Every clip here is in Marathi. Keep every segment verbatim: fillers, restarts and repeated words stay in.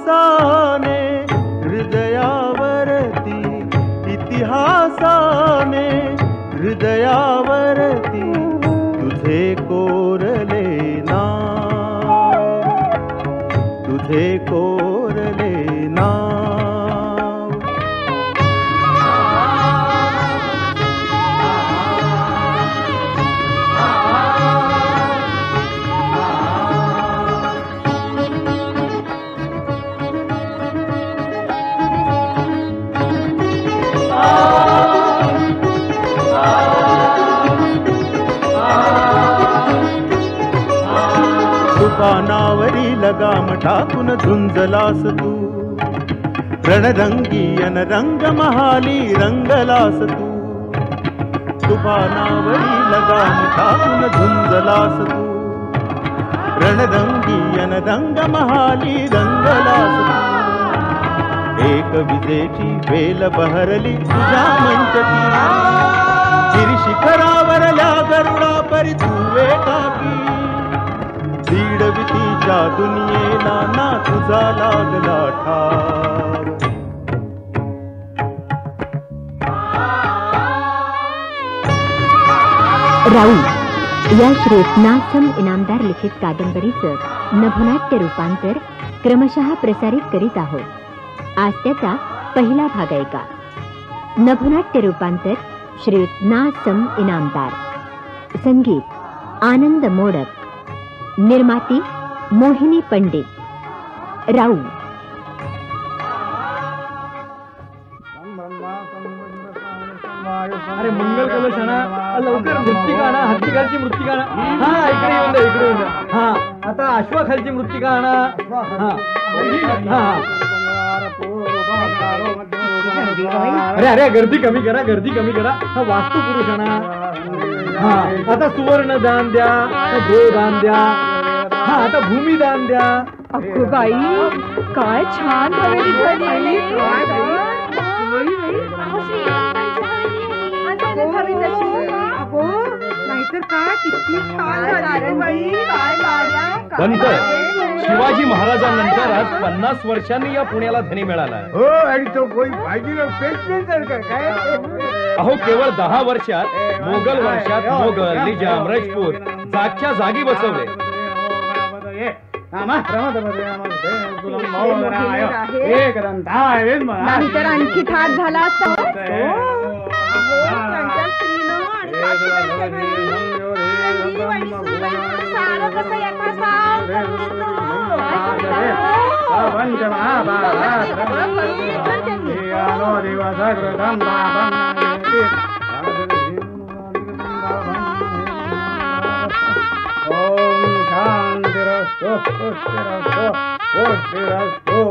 इतिहासाने हृदयावरती इतिहासाने हृदयावरती तुझे कोरले नाव तुझे कोरले नाव। पानावरी लगाम टाकून झुंजलास तू रणरंगी अन रंग महाली रंगलास तू तुफानावरी लगाम टाकून झुंजलास तू रणरंगी अन रंग महाली रंगलास तू। एक विजेची वेल बहरली तुझ्या मंचती गिरिशिखरावरल्या गरुडा परी तू एकाकी दीडवितीच्या दुनियेला ना तुझा लागला ठाव। राऊळ या श्री नासम इनामदार लिखित कादंबरीचं नभोनाट्य रूपांतर क्रमशः प्रसारित करीत आहोत। आज त्याचा पहिला भाग ऐका। नभोनाट्य रूपांतर श्री नासम इनामदार, संगीत आनंद मोडक, निर्माती मोहिनी पंडित। राऊळ अरे मंगल कलशना लवकर मृत्तिका आणा, हत्तीखालची मृत्तिका आणा। हा इकडे येऊन द्या, इकडे येऊन द्या। हा आता अश्वाखालची मृत्तिका आणा। हा अरे अरे गर्दी कमी करा, गर्दी कमी करा। हा वास्तू पुरुष आणा। हा आता सुवर्ण दान द्या, गो दान द्या। हा आता भूमी दान द्या। अगो बाई काय छान हवेली झाली। पंत, शिवाजी महाराजांनंतर आज पन्नास वर्षांनी या पुण्याला धनी मिळाला। हो आणि तो कोणी पाहिजे काय? अहो केवळ दहा वर्षात मोगल वर्षात मोगल, निजाम, राजपूत जागच्या जागी बसवले। नाहीतर आणखी ठाक झाला असता। ओम शांतिरस्तु पुष्टिरस्तु पुष्टिरस्तु।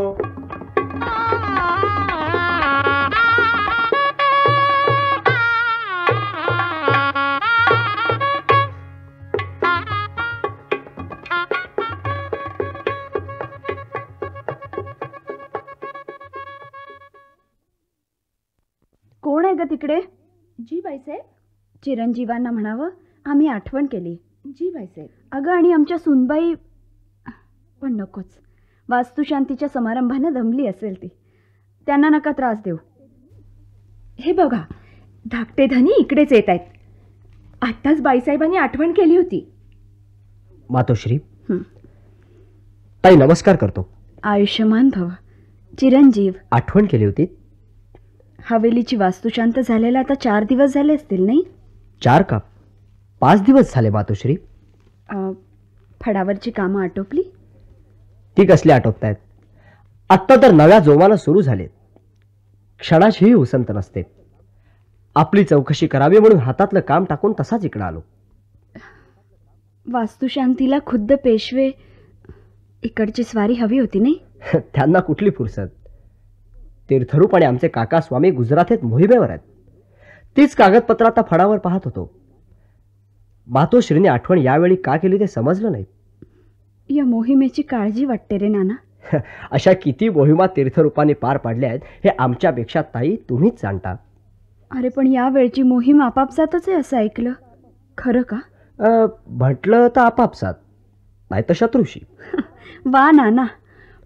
कोण आहे ग तिकडे? जी बाईसाहेब। चिरंजीवांना म्हणावं आम्ही आठवण केली। जी बाईसाहेब। अगं आणि आमच्या सुनबाई पण नकोच, वास्तुशांतीच्या समारंभानं दमली असेल ती, त्यांना नका त्रास देऊ। हे बघा धाकटे धनी इकडेच येत आहेत। आत्ताच बाईसाहेबांनी आठवण केली होती। मातोश्री ताई नमस्कार करतो। आयुष्यमान भव। चिरंजीव आठवण केली होती। हवेलीची वास्तुशांत झालेला आता चार दिवस झाले असतील नाही? चार का पाच दिवस झाले मातोश्री। फडावरची कामं आटोपली? ती कसली आटोपतायत? आत्ता तर नव्या जोमानं सुरू झाले, क्षणाचीही उसंत नसते। आपली चौकशी करावी म्हणून हातातलं काम टाकून तसाच इकडे आलो। वास्तुशांतीला खुद्द पेशवे इकडची स्वारी हवी होती नाही? त्यांना कुठली फुरसत। तीर्थरूप आणि आमचे काका स्वामी गुजरातेत मोहिमेवर आहेत। तीच कागदपत्र आता फडावर पाहत होतो। मातोश्रीने आठवण यावेळी का केली ते समजलं नाही। या मोहिमेची काळजी वाटते रे नाना। अशा किती मोहिमा तीर्थरूपाने पार पाडल्या आहेत हे आमच्यापेक्षा ताई तुम्हीच जाणता। अरे पण या वेळची मोहीम आपापसातच आहे असं ऐकलं, खरं का? म्हटलं तर आपापसात, नाही तर शत्रूशी। वा नाना,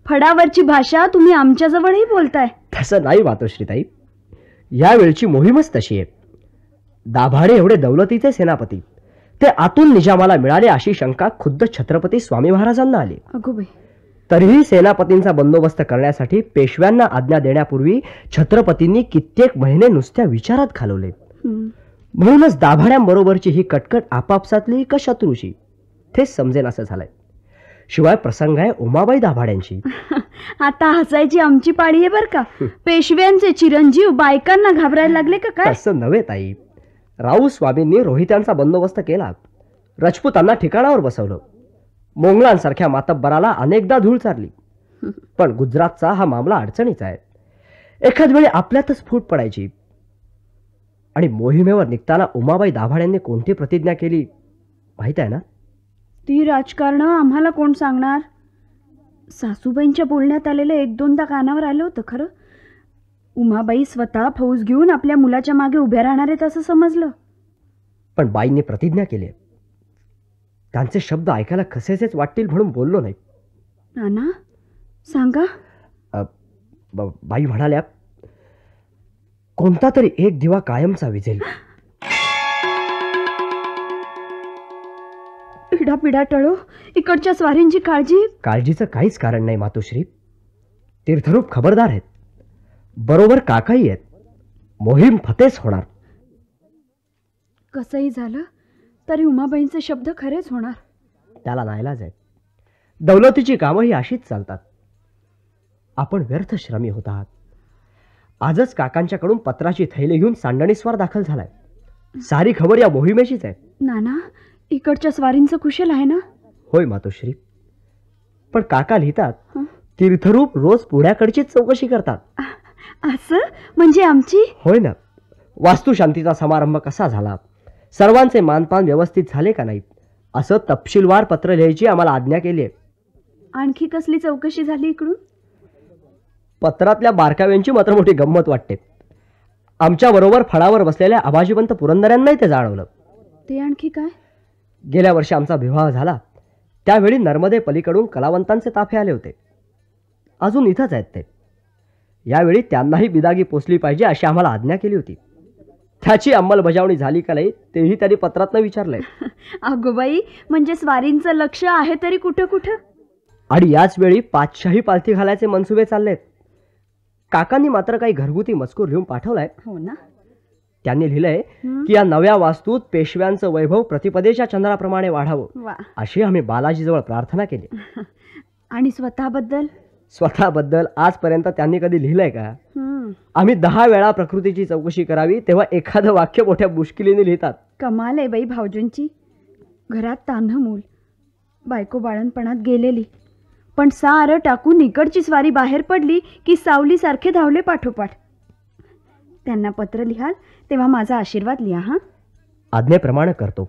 फडावरची भाषा तुम्ही आमच्याजवळही बोलताय. तसं नाही मातोश्रीताई, यावेळची मोहीमच तशी आहे. दाभाडे एवढे दौलतीचे सेनापती, ते आतून निजामाला मिळाले अशी शंका खुद्द छत्रपती स्वामी महाराजांना आली. अगो बाई. तरीही सेनापतींचा बंदोबस्त करण्यासाठी पेशव्यांना आज्ञा देण्यापूर्वी छत्रपतींनी कित्येक महिने नुसत्या विचारात घालवले. म्हणूनच दाभाड्यांबरोबरची ही कटकट आपापसातली का शत्रूची तेच समजेनासं झालंय. शिवाय प्रसंग आहे उमाबाई दाभाड्यांची. आता हसायची आमची पाळी आहे बर का. पेशव्यांचे चिरंजीव बायकांना घाबरायला लागले का काय? असं नव्हे ताई. राऊ स्वामींनी रोहित्यांचा बंदोबस्त केला, राजपुतांना ठिकाणावर बसवलं, मोंगलांसारख्या मातब्बराला अनेकदा धूळ चारली. पण गुजरातचा हा मामला अडचणीचा आहे. एखाद वेळी आपल्यातच फूट पडायची. आणि मोहिमेवर निघताना उमाबाई दाभाड्यांनी कोणती प्रतिज्ञा केली माहित आहे ना? ती राजकारण आम्हाला कोण सांगणार? सासूबाईंच्या बोलण्यात आलेलं एक दोनदा कानावर आलं होतं खरं. उमाबाई स्वतः फौज घेऊन आपल्या मुलाच्या मागे उभ्या राहणार आहेत असं समजलं. पण बाईंनी प्रतिज्ञा केली. त्यांचे शब्द ऐकायला कसेच वाटतील म्हणून बोललो नाही. नाना सांगा. बाई म्हणाल्या, कोणता तरी एक दिवा कायमचा विझेल. पिढा पिढा टळो. इकडच्या स्वारींची काळजी. काळजीचं काहीच कारण नाही मातोश्री. तीर्थरूप खबरदार आहेत, बरोबर काकाही आहेत. मोहीम फतेच होणार. कसंही झालं तरी उमाबाईंचे शब्द खरेच होणार. त्याला नाईलाज आहे. दौलतीची कामं ही अशीच चालतात. आपण व्यर्थ श्रमी होतात. आजच काकांच्याकडून पत्राची थैली घेऊन सांडणीस्वार दाखल झालाय. सारी खबर या मोहिमेचीच आहे. नाना इकडच्या स्वारींचं कुशल आहे ना? होय मातोश्री. पण काका लिहितात, तीर्थरूप रोज पुण्याकडचीच चौकशी करतात. असं म्हणजे आमची? होय ना. वास्तुशांतीचा समारंभ कसा झाला, सर्वांचे मानपान व्यवस्थित झाले का नाही, असं तपशीलवार पत्र लिहायची आम्हाला आज्ञा केली आहे. आणखी कसली चौकशी झाली इकडून? पत्रातल्या बारकाव्यांची मात्र मोठी गंमत वाटते. आमच्या बरोबर फळावर बसलेल्या अभाजीवंत पुरंदऱ्यांनाही ते जाणवलं. ते आणखी काय? गेल्या वर्षी आमचा विवाह झाला त्यावेळी नर्मदे पलीकडून कलावंतांचे ताफे आले होते. अजून इथंच आहेत ते. यावेळी त्यांनाही बिदागी पोचली पाहिजे अशी आम्हाला आज्ञा केली होती. त्याची अंमलबजावणी झाली का नाही तेही त्यांनी पत्रातनं विचारलंय. अगोबाई, म्हणजे स्वारींचं लक्ष आहे तरी कुठं कुठं. आणि याच वेळी पाचशाही पालथी घालायचे मनसुबे चाललेत. काकांनी मात्र काही घरगुती मजकूर लिहून पाठवलाय. हो ना. त्यांनी लिहिलंय की या नव्या वास्तूत पेशव्यांचं वैभव प्रतिपदेच्या चंद्राप्रमाणे वाढावं अशी आम्ही बालाजीजवळ प्रार्थना केली. आणि स्वतःबद्दल? स्वतःबद्दल आजपर्यंत त्यांनी कधी लिहिलंय का? आम्ही दहा वेळा प्रकृतीची चौकशी करावी तेव्हा एखादं वाक्य मोठ्या मुश्किलीने लिहितात. कमाल आहे बाई भाऊजींची. घरात तान्ह मूल, बायको बाळणपणात गेलेली, पण सारं टाकून इकडची स्वारी बाहेर पडली की सावलीसारखे धावले पाठोपाठ. त्यांना पत्र लिहाल तेव्हा माझा आशीर्वाद लिहा. हा, आज्ञेप्रमाणे करतो.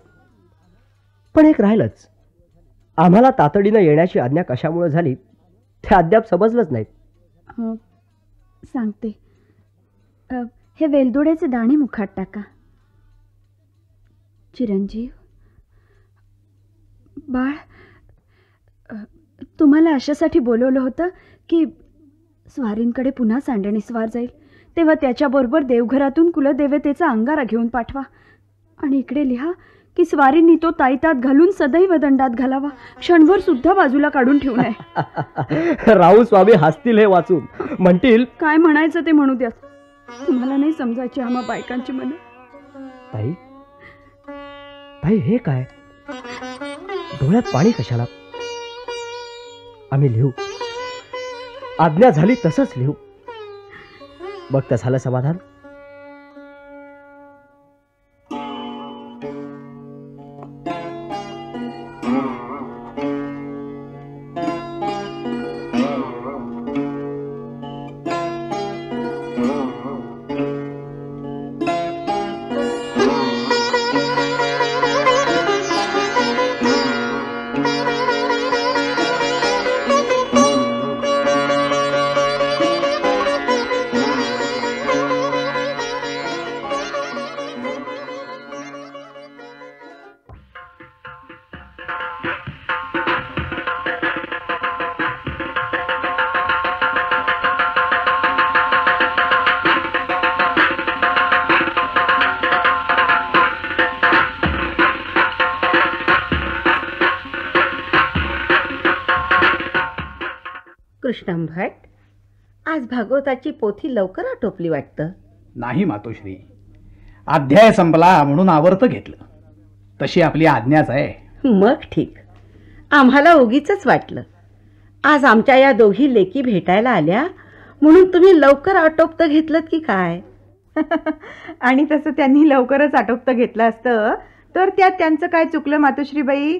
पण एक राहिलंच. आम्हाला तातडीनं येण्याची आज्ञा कशामुळे झाली ते अद्याप समजलंच नाही. सांगते. हे वेलदोड्याचे दाणे मुखात टाका. चिरंजीव बाळ, तुम्हाला अशासाठी बोलवलं होतं की स्वारींकडे पुन्हा सांडणी स्वार जाईल तेव्हा त्याच्याबरोबर देवघरातून कुलदेवतेचा अंगारा घेऊन पाठवा. आणि इकडे लिहा की स्वारींनी तो ताईतात घालून सदैव दंडात घालावा, क्षणभर सुद्धा बाजूला काढून ठेवू नये. राहू स्वामी हसतील हे वाचून, म्हणतील काय म्हणायचं ते म्हणू द्या. तुम्हाला नाही समजायची आम्हा बायकांची मने. ताई ताई हे काय? डोळ्यात पाणी कशाला? आम्ही लिहू. आज्ञा झाली तसंच लिहू. बघ तर झालं समाधान. कृष्णम भट, आज भागवताची पोथी लवकर आटोपली वाटतं. नाही मातोश्री, अध्याय संपला म्हणून आवर्त घेतलं. तशी आपली आज्ञाच आहे. मग ठीक. आम्हाला उगीच वाटलं आज आमच्या या दोघी लेकी भेटायला आल्या म्हणून तुम्ही लवकर आटोपतं घेतलं की काय. आणि तसं त्यांनी लवकरच आटोपतं घेतलं असतं तर त्यात त्यांचं काय चुकलं मातोश्रीबाई.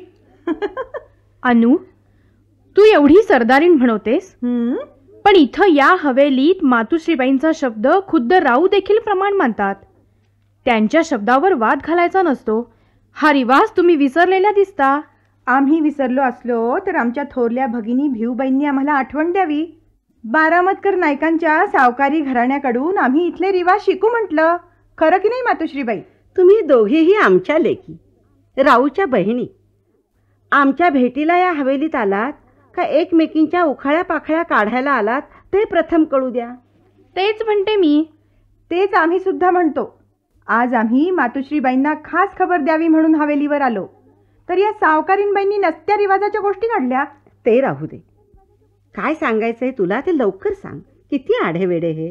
अनु, तू एवढी सरदारीन म्हणवतेस, पण इथं या हवेलीत मातुश्रीबाईंचा शब्द खुद्द राऊ देखील प्रमाण मानतात. त्यांच्या शब्दावर वाद घालायचा नसतो. हा रिवाज तुम्ही विसरलेला दिसता. आम्ही विसरलो असलो तर आमच्या थोरल्या भगिनी भिऊबाईंनी आम्हाला आठवण द्यावी. बारामतकर नायकांच्या सावकारी घराण्याकडून आम्ही इथले रिवाज शिकू म्हटलं. खरं की नाही मातोश्रीबाई? तुम्ही दोघीही आमच्या लेकी, राऊच्या बहिणी. आमच्या भेटीला या हवेलीत आलात का एकमेकींच्या उखाळ्या पाखळ्या काढायला आलात ते प्रथम कळू द्या. तेच म्हणते मी. तेच आम्ही सुद्धा म्हणतो. आज आम्ही मातोश्रीबाईंना खास खबर द्यावी म्हणून हवेलीवर आलो तर या सावकारीणबाईंनी नसत्या रिवाजाच्या गोष्टी काढल्या. ते राहू दे. काय सांगायचंय तुला ते लवकर सांग. किती आढेवेडे हे.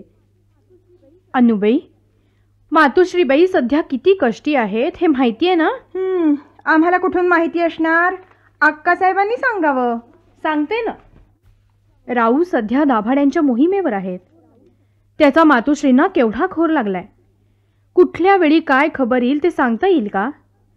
अनुबाई, मातोश्रीबाई सध्या किती कष्टी आहेत हे माहिती आहे ना? हम्म, आम्हाला कुठून माहिती असणार? अक्कासाहेबांनी सांगावं. सांगते ना. राऊ सध्या दाभाड्यांच्या मोहिमेवर आहेत. त्याचा मातोश्रींना केवढा खोर लागलाय. कुठल्या वेळी काय खबर येईल ते सांगता येईल का?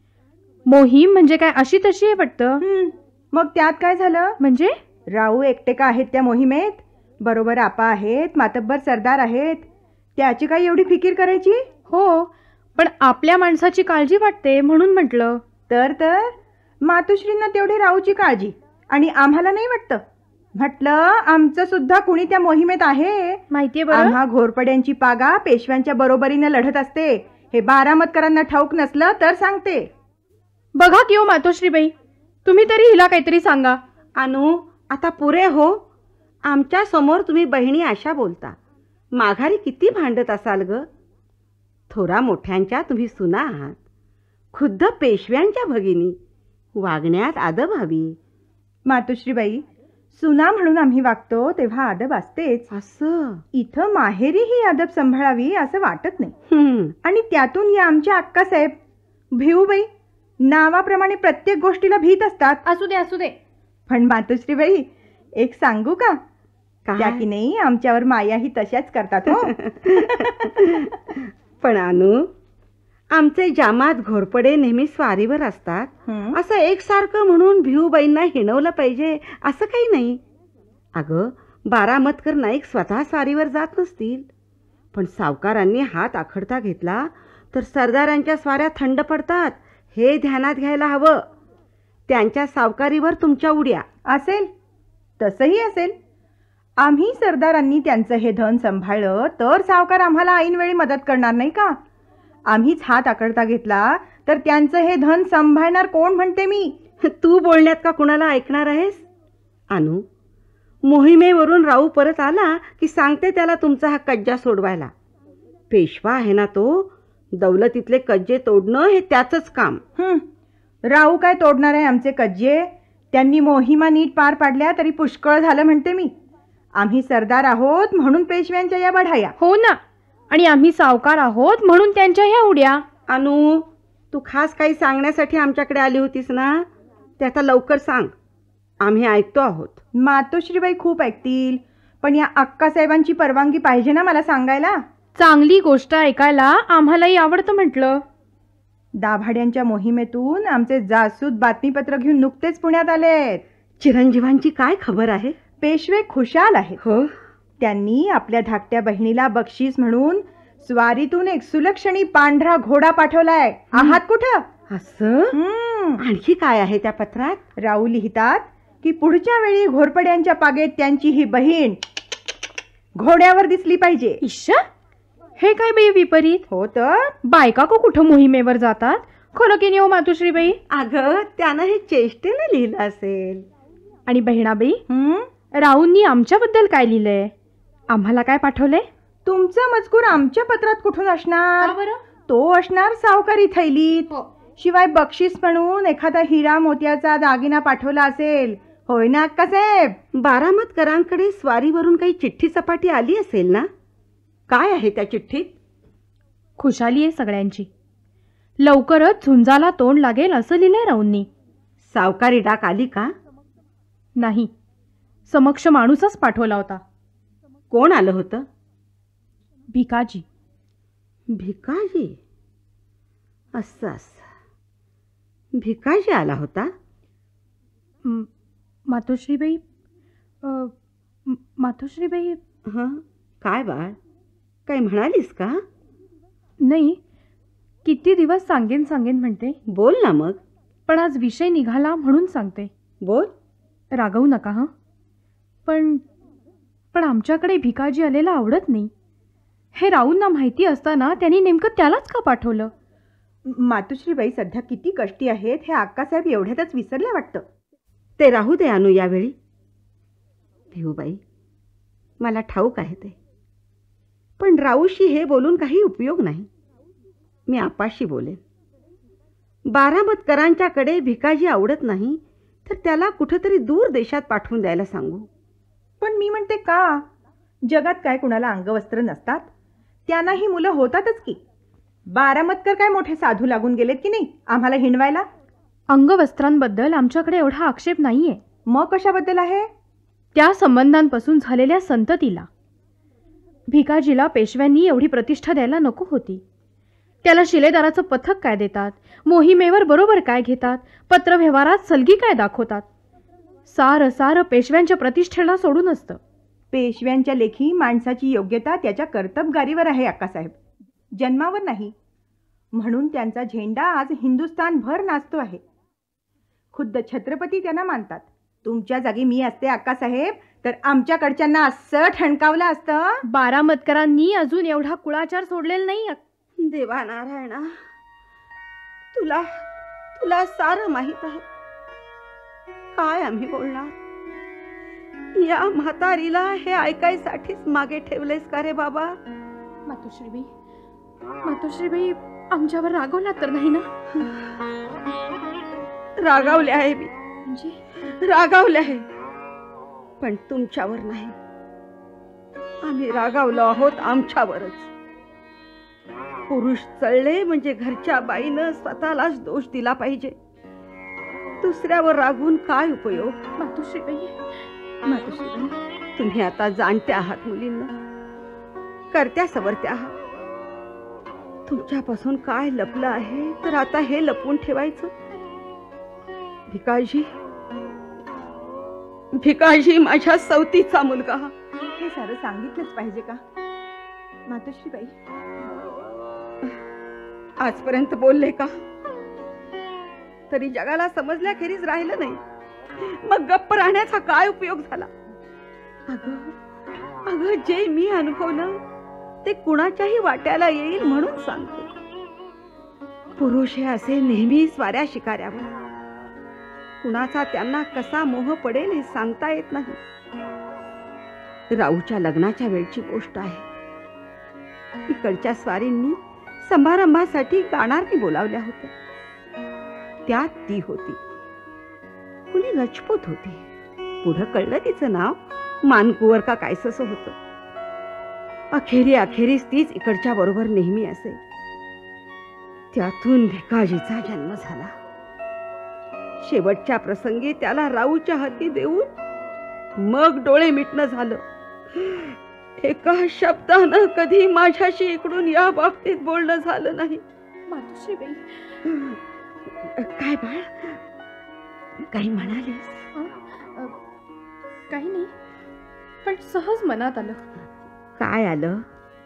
मोहीम म्हणजे काय अशी तशी आहे वाटतं. मग त्यात काय झालं? म्हणजे राऊ एकटे का आहेत त्या मोहिमेत? बरोबर आपा आहेत, मातब्बर सरदार आहेत. त्याची काही एवढी फिकीर करायची? हो, पण आपल्या माणसाची काळजी वाटते म्हणून म्हटलं. तर तर मातोश्रींना तेवढी राऊची काळजी आणि आम्हाला नाही वाटतं. म्हटलं आमचं सुद्धा कुणी त्या मोहिमेत आहे. माहितीये बरं. आम्हा घोरपड्यांची पागा पेशव्यांच्या बरोबरीने लढत असते. हे बारामतकरांना ठाऊक नसलं तर सांगते. बघा की हो मातोश्रीबाई, तुम्ही तरी हिला काहीतरी सांगा. अनु, आता पुरे हो. आमच्या समोर तुम्ही बहिणी अशा बोलता. माघारी किती भांडत असाल ग. थोरा मोठ्यांच्या तुम्ही सुना आहात. खुद्द पेशव्यांच्या भगिनी. वागण्यात आदब हवी. मातोश्रीबाई, सुना म्हणून आम्ही वागतो तेव्हा आदब असतेच. असं इथं माहेरी ही आदब सांभाळावी असं वाटत नाही. आणि त्यातून या आमच्या अक्कासाहेब भिऊबाई नावाप्रमाणे प्रत्येक गोष्टीला भीत असतात. असू दे असू दे. पण मातोश्रीबाई, एक सांगू का? त्या की नाही आमच्यावर माया ही तशाच करतात हो. पण अनु, आमचे जामात घोरपडे नेहमी स्वारीवर असतात. असं एकसारखं म्हणून भिऊबाईंना हिणवलं पाहिजे असं काही नाही. अगं, बारामतकर नाईक स्वतः स्वारीवर जात नसतील, पण सावकारांनी हात आखडता घेतला तर सरदारांच्या स्वाऱ्या थंड पडतात हे ध्यानात घ्यायला हवं. त्यांच्या सावकारीवर तुमच्या उड्या. असेल, तसंही असेल. आम्ही सरदारांनी त्यांचं हे धन सांभाळलं तर सावकार आम्हाला ऐनवेळी मदत करणार नाही का? आम्हीच हात आकडता घेतला तर त्यांचं हे धन सांभाळणार कोण म्हणते मी? तू बोलण्यात का कुणाला ऐकणार आहेस? अनु, मोहिमेवरून राऊ परत आला की सांगते त्याला तुमचा हा कज्जा सोडवायला. पेशवा आहे ना तो. दौलतीतले कज्जे तोडणं हे त्याचंच काम. राऊ काय तोडणार आहे आमचे कज्जे? त्यांनी मोहिमा नीट पार पाडल्या तरी पुष्कळ झालं म्हणते मी. आम्ही सरदार आहोत म्हणून पेशव्यांच्या या बढाया. हो ना, आणि आम्ही सावकार आहोत म्हणून त्यांच्या ह्या उड्या. अनु, तू खास काही सांगण्यासाठी आमच्याकडे आली होतीस ना, ते आता लवकर सांग. आम्ही ऐकतो आहोत. मातोश्रीबाई खूप ऐकतील, पण या अक्कासाहेबांची परवानगी पाहिजे ना मला सांगायला. चांगली गोष्ट ऐकायला आम्हालाही आवडतं म्हटलं. दाभाड्यांच्या मोहिमेतून आमचे जासूद बातमीपत्र घेऊन नुकतेच पुण्यात आलेत. चिरंजीवांची काय खबर आहे? पेशवे खुशाल आहेत. हो, त्यांनी आपल्या धाकट्या बहिणीला बक्षीस म्हणून स्वारीतून एक सुलक्षणी पांढरा घोडा पाठवलाय. आहात कुठं? असं? आणखी काय आहे त्या पत्रात? राऊ लिहितात की पुढच्या वेळी घोरपड्यांच्या पागेत त्यांची ही बहीण घोड्यावर दिसली पाहिजे. ईशा, हे काय बाई विपरीत? हो तर बायका को कुठं मोहिमेवर जातात? खरं की नाही हो मातोश्रीबाई? अगं, त्यानं हे चेष्टेनं लिहिलं असेल. आणि बहिणाबाई, राऊंनी आमच्याबद्दल काय लिहिलंय? आम्हाला काय पाठवलंय? तुमचा मजकूर आमच्या पत्रात कुठून असणार? तो असणार सावकारी थैलीत. शिवाय बक्षीस म्हणून एखादा हिरा मोत्याचा दागिना पाठवला असेल. होय ना अक्कासाहेब? बारामतकरांकडे स्वारीवरून काही चिठ्ठी सपाटी आली असेल ना? काय आहे त्या चिठ्ठीत? खुशाली आहे सगळ्यांची. लवकरच झुंजाला तोंड लागेल असं लिहिलंय राऊंनी. सावकारी डाक आली का? नाही, समक्ष माणूसच पाठवला होता. कोण आलं होतं? भिकाजी. भिकाजी? असं असं भिकाजी आला होता? मातोश्रीबाई, मातोश्रीबाई. हं, काय बाळ, काय म्हणालीस का? नाही, किती दिवस सांगेन सांगेन म्हणते. बोल ना मग. पण आज विषय निघाला म्हणून सांगते. बोल. रागवू नका हं. पण पण आमच्याकडे भिकाजी आलेला आवडत नाही. हे राऊंना माहिती असताना त्यांनी नेमकं त्यालाच का पाठवलं? मातोश्रीबाई सध्या किती कष्टी आहेत हे अक्कासाहेब एवढ्यातच विसरल्या वाटतं. ते राहू दे अनु यावेळी. भिऊबाई, मला ठाऊक आहे ते, पण राऊशी हे बोलून काही उपयोग नाही. मी आपाशी बोलेन. बारामतकरांच्याकडे भिकाजी आवडत नाही तर त्याला कुठेतरी दूर देशात पाठवून द्यायला सांगू. पण मी म्हणते का? जगात काय कुणाला अंगवस्त्र नसतात? त्यांनाही मुलं होतातच की. बारामतकर काय मोठे साधू लागून गेलेत की नाही आम्हाला हिंडवायला? अंगवस्त्रांबद्दल आमच्याकडे एवढा आक्षेप नाहीये. मग कशाबद्दल आहे? त्या संबंधांपासून झालेल्या संततीला. भिकाजीला पेशव्यांनी एवढी प्रतिष्ठा द्यायला नको होती. त्याला शिलेदाराचं पथक काय देतात, मोहिमेवर बरोबर काय घेतात, पत्रव्यवहारात सलगी काय दाखवतात, सार सार पेशव्यांच्या प्रतिष्ठेला सोडून असतं. पेशव्यांच्या लेखी माणसाची योग्यता त्याच्या कर्तबगारीवर आहे अक्कासाहेब, जन्मावर नाही. म्हणून त्यांचा झेंडा आज हिंदुस्थानभर नाचतो आहे. खुद्द छत्रपती त्यांना मानतात. तुमच्या जागी मी असते अक्कासाहेब तर आमच्याकडच्यांना असं ठणकावलं असतं. बारामतकरांनी अजून एवढा कुळाचार सोडलेला नाही. देवा नारायणा, तुला तुला सारं माहित आहे. काय आम्ही बोलणार? या म्हातारीला हे ऐकायसाठीच मागे ठेवलेस का रे बाबा? मातोश्रीबाई, मातोश्रीबाई, आमच्यावर रागवला तर नाही ना? रागावले आहे मी, म्हणजे रागावले आहे, पण तुमच्यावर नाही. आम्ही रागावलो आहोत आमच्यावरच. पुरुष चळले म्हणजे घरच्या बाईनं स्वतःलाच दोष दिला पाहिजे. दुसऱ्यावर रागून काय उपयोग? मातोश्रीबाई, मातोश्रीबाई, तुम्ही आता जाणत्या आहात मुलींना, करत्या सवरत्या आहात. तुमच्यापासून काय लपलं आहे तर आता हे लपवून ठेवायचं? भिकाजी, भिकाजी माझ्या सवतीचा मुलगा. हे सारं सांगितलंच पाहिजे का मातोश्रीबाई? आजपर्यंत बोलले का? तरी जगाला समजल्याखेरीज राहिलं नाही. मग गप्प राहण्याचा काय उपयोग झाला? अगं अगं जे मी अनुभवलं ते कुणाच्याही वाट्याला येईल म्हणून सांगते. पुरुष हे असे नेहमी स्वाऱ्या शिकाऱ्यावर. कुणाचा त्यांना कसा मोह पडेल हे सांगता येत नाही. राऊच्या लग्नाच्या वेळची गोष्ट आहे. इकडच्या स्वारींनी समारंभासाठी गाणारनी बोलावल्या होत्या. त्यात ती होती. कुणी रजपूत होती. पुढं कळलं तिचं नाव मानकुवर का कायसस होतं. अखेरी अखेरीस तीच इकडच्या बरोबर नेहमी असे. त्यातून भिकाजीचा जन्म झाला. शेवटच्या प्रसंगी त्याला राऊच्या हाती देऊन मग डोळे मिटणं झालं. एका शब्दानं कधी माझ्याशी इकडून या बाबतीत बोलणं झालं नाही. मातोश्रीबाई, काय बाळ, काही म्हणालीस? काही नाही, पण सहज मनात आलं. काय आलं?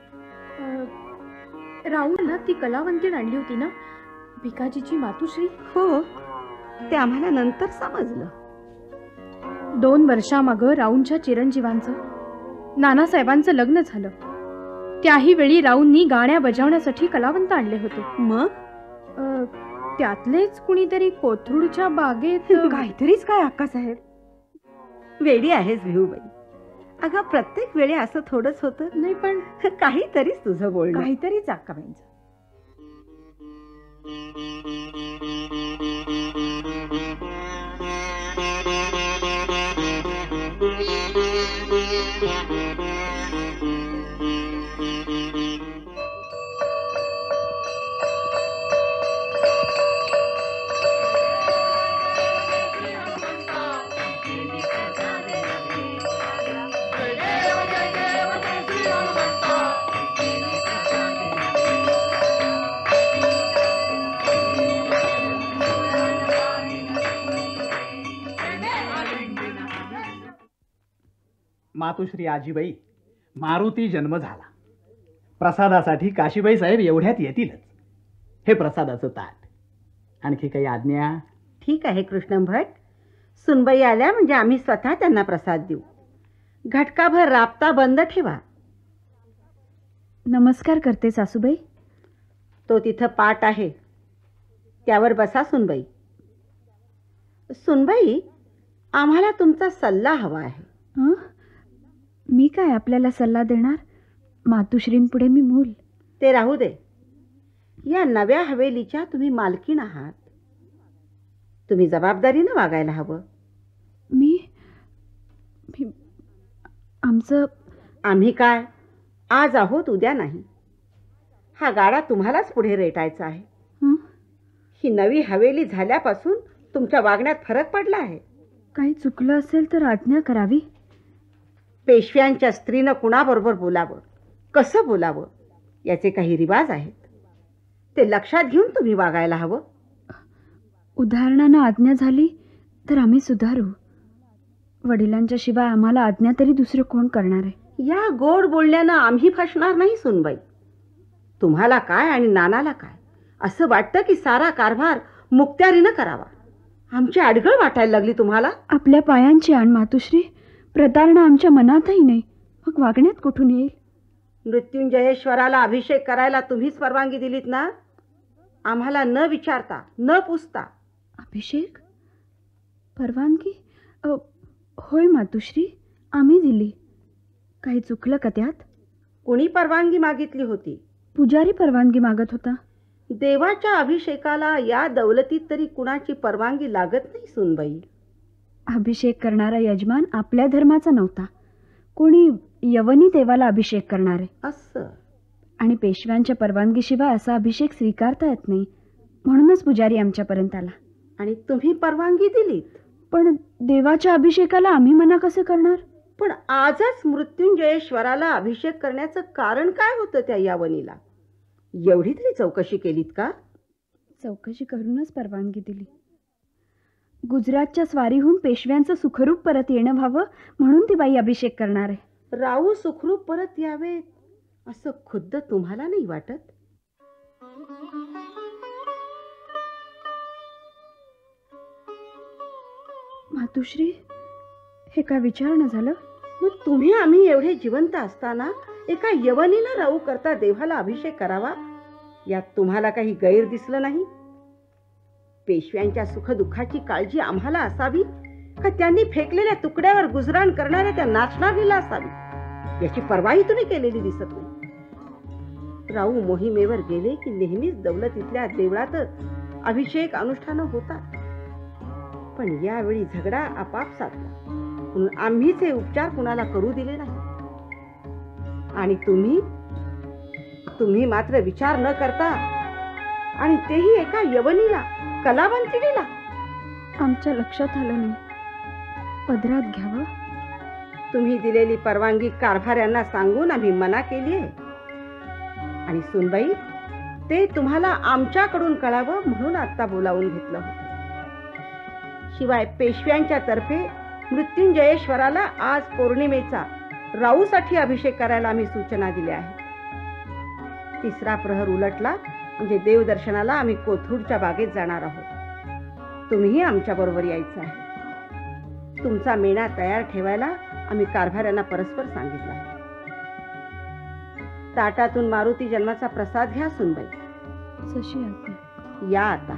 राऊला ती कलावंतीण आणली होती ना, भिकाजीची मातोश्री. हो, ते आम्हाला नंतर समजलं. दोन वर्षामागं राऊंच्या चिरंजीवांचं नानासाहेबांचं लग्न झालं. त्याही वेळी राऊंनी गाण्या बजावण्यासाठी कलावंत आणले होते. मग त्यातलेच कुणीतरी कोथरूडच्या बागेत काहीतरीच काय अक्कासाहेब? वेडी आहेस भिऊबाई. अगं प्रत्येक वेळी असं थोडंच होतं. नाही, पण काहीतरीच तुझं बोलणं. काहीतरीच अक्काबाईंचं. Thank you. मातोश्री आजीबाई, मारुती जन्म झाला. प्रसादासाठी काशीबाई साहेब एवढ्यात येतीलच. हे प्रसादाचं ताट. आणखी काही आज्ञा? ठीक आहे कृष्ण भट. सुनबाई आल्या म्हणजे आम्ही स्वतः त्यांना प्रसाद देऊ. घटकाभर राबता बंद ठेवा. नमस्कार करते सासूबाई. तो तिथं पाट आहे, त्यावर बसा सुनबाई. सुनबाई, आम्हाला तुमचा सल्ला हवा आहे. हं? मी काय आपल्याला सल्ला देणार? मातुश्रींपुढे मी मूल. ते राहू दे. या नव्या हवेलीच्या तुम्ही मालकीण आहात. तुम्ही जबाबदारीनं वागायला हवं. मी मी आमचं आम्ही काय आज आहोत उद्या नाही. हा गाडा तुम्हालाच पुढे रेटायचा आहे. हं? ही नवी हवेली झाल्यापासून तुमच्या वागण्यात फरक पडला आहे. काही चुकलं असेल तर आज्ञा करावी. पेशव्यांच्या स्त्रीनं कुणाबरोबर बोलावं, कसं बोलावं, याचे काही रिवाज आहेत. ते लक्षात घेऊन तुम्ही वागायला हवं. उदाहरणानं आज्ञा झाली तर आम्ही सुधारू. वडिलांच्या शिवाय आम्हाला आज्ञा तरी दुसरं कोण करणार आहे? या गोड बोलण्यानं आम्ही फसणार नाही सुनबाई. तुम्हाला काय आणि नानाला काय असं वाटतं की सारा कारभार मुक्त्यारीनं करावा. आमची अडगळ वाटायला लागली तुम्हाला. आपल्या पायांची आण मातुश्री. प्रतारणा आमच्या मनातही नाही, मग वागण्यात कुठून येईल? मृत्युंजयेश्वराला अभिषेक करायला तुम्हीच परवानगी दिलीत ना, आम्हाला न विचारता न पुसता. अभिषेक? परवानगी? अ, होय मातुश्री, आम्ही दिली. काही चुकलं का त्यात? कुणी परवानगी मागितली होती? पुजारी परवानगी मागत होता. देवाच्या अभिषेकाला या दौलतीत तरी कुणाची परवानगी लागत नाही सुनबाई. अभिषेक करणारा यजमान आपल्या धर्माचा नव्हता, कोणी यवनी देवाला अभिषेक करणारे असं. आणि पेशव्यांच्या परवानगीशिवाय असा अभिषेक स्वीकारता येत नाही, म्हणूनच पुजारी आमच्यापर्यंत आला. आणि तुम्ही परवानगी दिलीत. पण देवाच्या अभिषेकाला आम्ही मना कसे करणार? पण आजच मृत्युंजयेश्वराला अभिषेक करण्याचं कारण काय होतं त्या यावनीला? एवढी तरी चौकशी केलीत का? चौकशी करूनच परवानगी दिली. गुजरातच्या स्वारीहून पेशव्यांचं सुखरूप परत येणं व्हावं म्हणून ती बाई अभिषेक करणार आहे. राहू सुखरूप परत यावेत असं खुद्द तुम्हाला नाही वाटत? मातुश्री, हे काय विचारणं झालं? मग तुम्ही आम्ही एवढे जिवंत असताना एका यवनीला राहू करता देवाला अभिषेक करावा, यात तुम्हाला काही गैर दिसलं नाही? पेशव्यांच्या सुखदुःखाची काळजी आम्हाला असावी का त्यांनी फेकलेल्या तुकड्यावर गुजराण करणाऱ्या त्या नाचणारीला असावी, याची पर्वाही तुम्ही केलेली दिसत नाही. राहू मोहिमेवर गेले की नेहमीच दौलतीतल्या देवळातच अभिषेक अनुष्ठान होतात. पण यावेळी झगडा आपाप साधला म्हणून आम्हीच हे उपचार कुणाला करू दिले नाही. आणि तुम्ही तुम्ही मात्र विचार न करता, आणि तेही एका यवनीला, कलावंतिनीला. आमच्या लक्षात आलं नाही. पदरात घ्यावं. तुम्ही दिलेली परवानगी कारभाऱ्यांना सांगून आम्ही मना केली आहे. आणि सुनबाई, ते तुम्हाला आमच्याकडून कळावं म्हणून आता बोलावून घेतलं होतं. शिवाय पेशव्यांच्या तर्फे मृत्युंजयेश्वराला आज पौर्णिमेचा राऊसाठी अभिषेक करायला आम्ही सूचना दिल्या आहेत. तिसरा प्रहर उलटला म्हणजे देवदर्शनाला आम्ही कोथरूडच्या बागेत जाणार आहोत. तुम्हीही आमच्या बरोबर यायचं आहे. तुमचा मेणा तयार ठेवायला आम्ही कारभाऱ्यांना परस्पर सांगितलं आहे. ताटातून मारुती जन्माचा प्रसाद घ्या सुनबाई. जशी आज्ञा. या आता.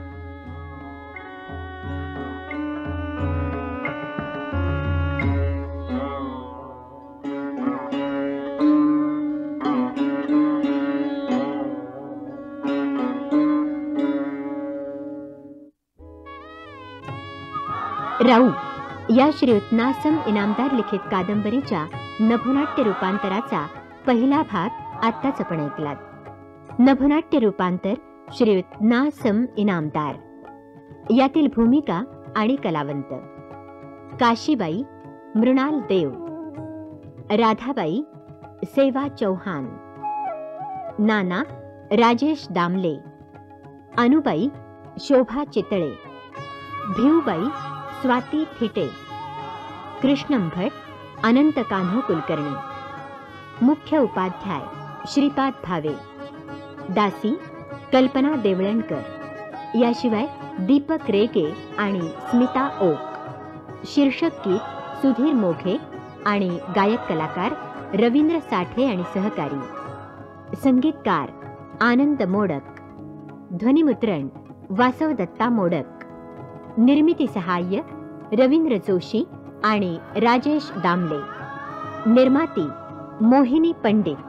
राऊ या श्रीयुत नासम इनामदार लिखित कादंबरीच्या नभोनाट्य रूपांतराचा पहिला भाग आत्ताच आपण ऐकलात. नभोनाट्य रूपांतर श्रीयुत नासम इनामदार. यातील भूमिका आणि कलावंत: काशीबाई मृणाल देव, राधाबाई सेवा चौहान, नाना राजेश दामले, अनुबाई शोभा चितळे, भिवबाई स्वाती थिटे, कृष्णम भट अनंत कान्हो कुलकर्णी. मुख्य उपाध्याय श्रीपाद भावे. दासी कल्पना देवळणकर. याशिवाय दीपक रेगे आणि स्मिता ओक. शीर्षक गीत सुधीर मोघे आणि गायक कलाकार रवींद्र साठे आणि सहकारी. संगीतकार आनंद मोडक. ध्वनिमुद्रण वासव दत्ता मोडक. निर्मिती सहाय्य रवींद्र जोशी आणि राजेश दामले. निर्माती मोहिनी पंडित.